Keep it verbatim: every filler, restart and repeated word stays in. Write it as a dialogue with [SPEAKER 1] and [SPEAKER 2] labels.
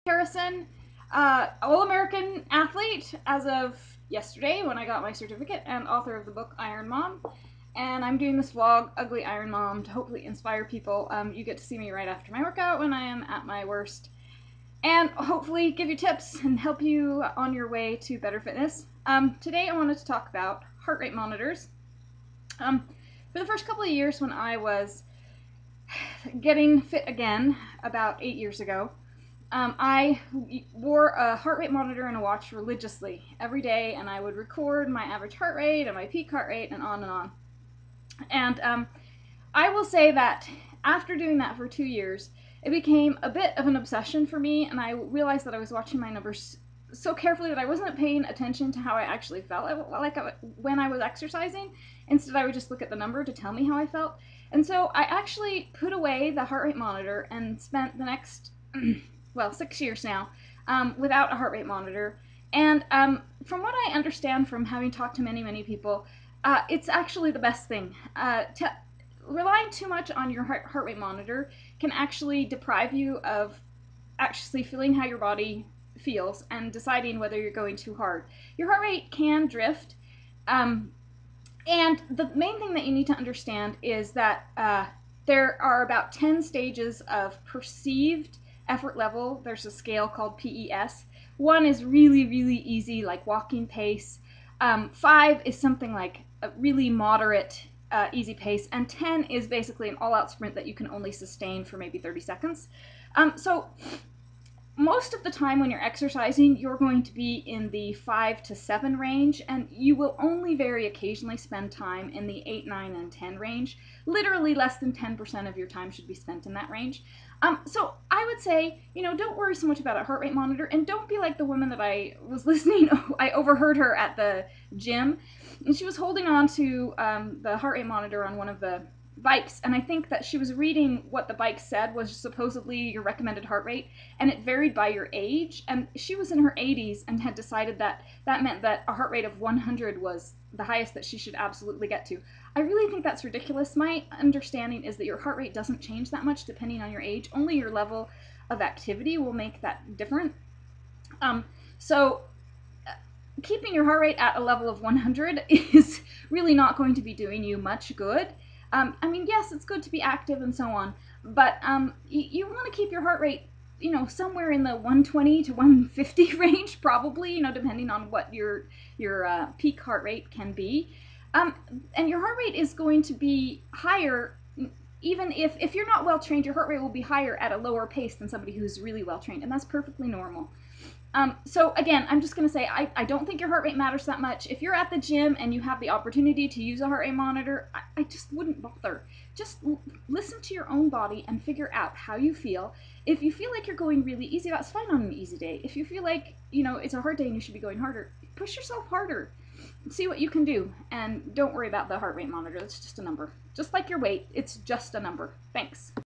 [SPEAKER 1] Harrison, uh, All-American athlete as of yesterday when I got my certificate, and author of the book Iron Mom. And I'm doing this vlog, Ugly Iron Mom, to hopefully inspire people. Um, you get to see me right after my workout when I am at my worst, and hopefully give you tips and help you on your way to better fitness. Um, today I wanted to talk about heart rate monitors. Um, for the first couple of years when I was getting fit again, about eight years ago, Um, I wore a heart rate monitor and a watch religiously every day, and I would record my average heart rate and my peak heart rate and on and on. And um, I will say that after doing that for two years, it became a bit of an obsession for me, and I realized that I was watching my numbers so carefully that I wasn't paying attention to how I actually felt like when I was exercising. Instead, I would just look at the number to tell me how I felt. And so I actually put away the heart rate monitor and spent the next well, six years now, um, without a heart rate monitor. And um, from what I understand from having talked to many, many people, uh, it's actually the best thing. Uh, to, relying too much on your heart, heart rate monitor can actually deprive you of actually feeling how your body feels and deciding whether you're going too hard. Your heart rate can drift, um, and the main thing that you need to understand is that uh, there are about ten stages of perceived effort level. There's a scale called P E S. One is really, really easy, like walking pace. Um, five is something like a really moderate, uh, easy pace. And ten is basically an all-out sprint that you can only sustain for maybe thirty seconds. Um, so most of the time when you're exercising, you're going to be in the five to seven range, and you will only very occasionally spend time in the eight, nine, and ten range. Literally less than ten percent of your time should be spent in that range. Um, so I would say, you know, don't worry so much about a heart rate monitor, and don't be like the woman that I was listening, I overheard her at the gym, and she was holding on to um, the heart rate monitor on one of the bikes, and I think that she was reading what the bike said was supposedly your recommended heart rate, and it varied by your age, and she was in her eighties and had decided that that meant that a heart rate of one hundred was the highest that she should absolutely get to. I really think that's ridiculous. My understanding is that your heart rate doesn't change that much depending on your age. Only your level of activity will make that different. Um, so uh, keeping your heart rate at a level of one hundred is really not going to be doing you much good. Um, I mean, yes, it's good to be active and so on, but um, you, you want to keep your heart rate, you know, somewhere in the one twenty to one fifty range, probably, you know, depending on what your your uh, peak heart rate can be. Um, and your heart rate is going to be higher, even if, if you're not well trained, your heart rate will be higher at a lower pace than somebody who's really well trained, and that's perfectly normal. Um, so again, I'm just going to say, I, I don't think your heart rate matters that much. If you're at the gym and you have the opportunity to use a heart rate monitor, I, I just wouldn't bother. Just l- listen to your own body and figure out how you feel. If you feel like you're going really easy, that's fine on an easy day. If you feel like, you know, it's a hard day and you should be going harder, push yourself harder. See what you can do, and don't worry about the heart rate monitor. It's just a number. Just like your weight, it's just a number. Thanks.